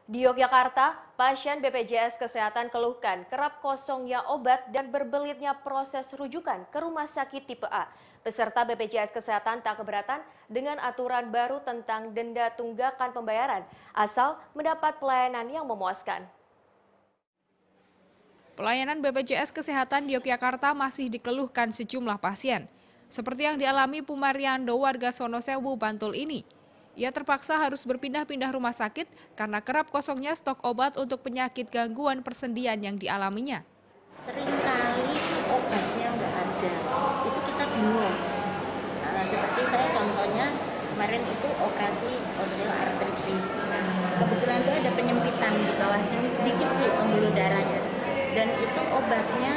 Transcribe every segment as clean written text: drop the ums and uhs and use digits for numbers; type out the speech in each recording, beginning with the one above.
Di Yogyakarta, pasien BPJS Kesehatan keluhkan kerap kosongnya obat dan berbelitnya proses rujukan ke rumah sakit tipe A. Peserta BPJS Kesehatan tak keberatan dengan aturan baru tentang denda tunggakan pembayaran, asal mendapat pelayanan yang memuaskan. Pelayanan BPJS Kesehatan di Yogyakarta masih dikeluhkan sejumlah pasien. Seperti yang dialami Pumariando warga Sonosewu, Bantul ini. Ia terpaksa harus berpindah-pindah rumah sakit karena kerap kosongnya stok obat untuk penyakit gangguan persendian yang dialaminya. Seringkali obatnya nggak ada, itu kita bingung. Seperti saya contohnya, kemarin itu operasi osteoartritis. Kebetulan itu ada penyempitan di bawah sini sedikit sih pembuluh darahnya. Dan itu obatnya,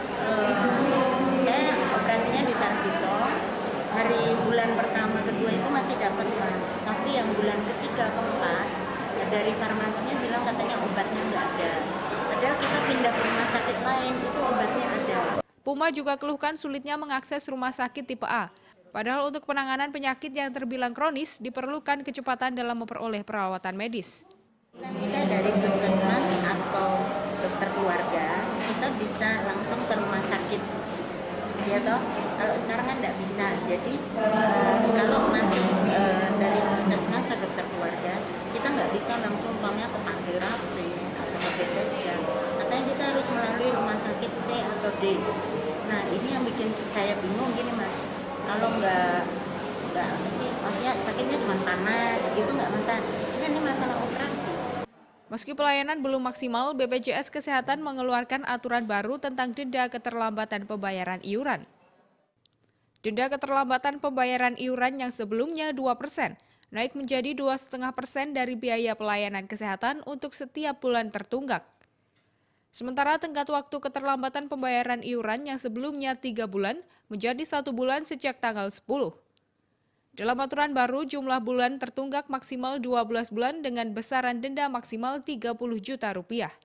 saya operasinya di Sarjito. Hari bulan pertama, kedua itu masih dapat mas, tapi yang bulan ketiga, keempat dari farmasinya bilang katanya obatnya nggak ada. Padahal kita pindah ke rumah sakit lain, itu obatnya ada. Puma juga keluhkan sulitnya mengakses rumah sakit tipe A. Padahal untuk penanganan penyakit yang terbilang kronis diperlukan kecepatan dalam memperoleh perawatan medis. Kita dari puskesmas atau dokter keluarga, kita bisa langsung ke rumah sakit. Ya toh, kalau sekarang kan nggak bisa. Jadi kalau masuk dari puskesmas ke dokter keluarga, kita nggak bisa langsung umpamanya ke Panggerapi atau ke BPSK. Katanya kita harus melalui rumah sakit C atau D. Nah ini yang bikin saya bingung gini mas. Kalau nggak apa sih, maksudnya sakitnya cuma panas gitu nggak masalah. Ini masalah operasi. Meski pelayanan belum maksimal, BPJS Kesehatan mengeluarkan aturan baru tentang denda keterlambatan pembayaran iuran. Denda keterlambatan pembayaran iuran yang sebelumnya 2%, naik menjadi 2,5% dari biaya pelayanan kesehatan untuk setiap bulan tertunggak. Sementara tenggat waktu keterlambatan pembayaran iuran yang sebelumnya 3 bulan menjadi 1 bulan sejak tanggal 10. Dalam aturan baru, jumlah bulan tertunggak maksimal 12 bulan dengan besaran denda maksimal Rp30 juta.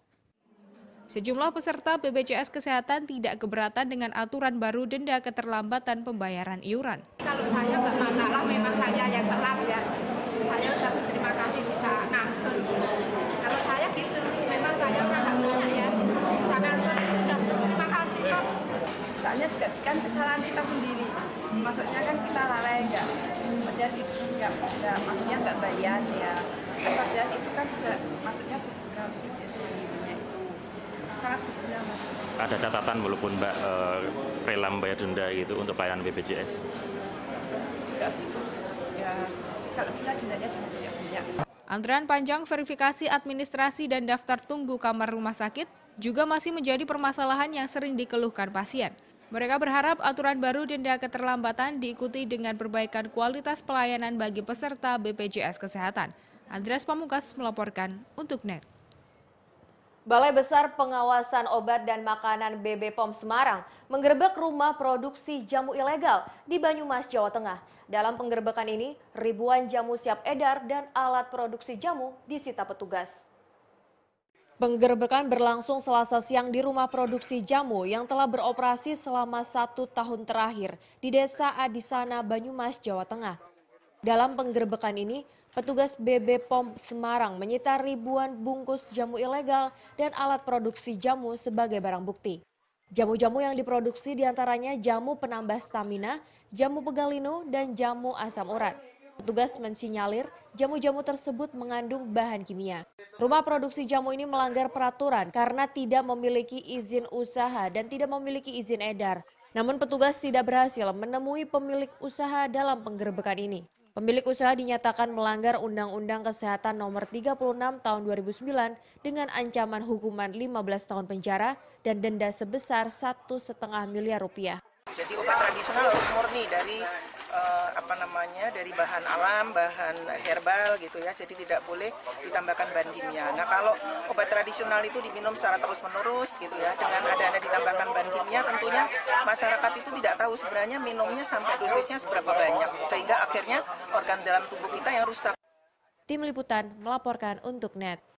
Sejumlah peserta BPJS Kesehatan tidak keberatan dengan aturan baru denda keterlambatan pembayaran iuran. Kalau saya nggak masalah, memang saya yang telat ya. Saya udah berterima kasih bisa ngangsur. Kalau saya gitu, memang saya nggak punya ya. Bisa ngangsur itu udah terima kasih kok. Soalnya kan kesalahan kita sendiri. Maksudnya kan kita lalai maksudnya nggak bayar ya. Padahal itu kan juga maksudnya berguna sendirinya itu sangat berguna mas. Ada catatan walaupun Mbak rela membayar denda gitu untuk pelayanan BPJS? Ya sih, ya kalau bisa dendanya jangan banyak. Antrean panjang verifikasi administrasi dan daftar tunggu kamar rumah sakit juga masih menjadi permasalahan yang sering dikeluhkan pasien. Mereka berharap aturan baru denda keterlambatan diikuti dengan perbaikan kualitas pelayanan bagi peserta BPJS Kesehatan. Andreas Pamungkas melaporkan untuk NET. Balai Besar Pengawasan Obat dan Makanan BB POM Semarang menggerebek rumah produksi jamu ilegal di Banyumas, Jawa Tengah. Dalam penggerebekan ini, ribuan jamu siap edar dan alat produksi jamu disita petugas. Penggerebekan berlangsung Selasa siang di rumah produksi jamu yang telah beroperasi selama 1 tahun terakhir di Desa Adisana, Banyumas, Jawa Tengah. Dalam penggerebekan ini, petugas BB POM Semarang menyita ribuan bungkus jamu ilegal dan alat produksi jamu sebagai barang bukti. Jamu-jamu yang diproduksi diantaranya jamu penambah stamina, jamu pegalino, dan jamu asam urat. Petugas mensinyalir jamu-jamu tersebut mengandung bahan kimia. Rumah produksi jamu ini melanggar peraturan karena tidak memiliki izin usaha dan tidak memiliki izin edar. Namun petugas tidak berhasil menemui pemilik usaha dalam penggerebekan ini. Pemilik usaha dinyatakan melanggar Undang-Undang Kesehatan Nomor 36 Tahun 2009 dengan ancaman hukuman 15 tahun penjara dan denda sebesar Rp1,5 miliar. Jadi obat tradisional harus murni dari dari bahan alam, bahan herbal gitu ya. Jadi tidak boleh ditambahkan bahan kimia. Nah kalau obat tradisional itu diminum secara terus-menerus gitu ya, dengan adanya ditambahkan bahan kimia, tentunya masyarakat itu tidak tahu sebenarnya minumnya sampai dosisnya seberapa banyak, sehingga akhirnya organ dalam tubuh kita yang rusak. Tim Liputan melaporkan untuk NET.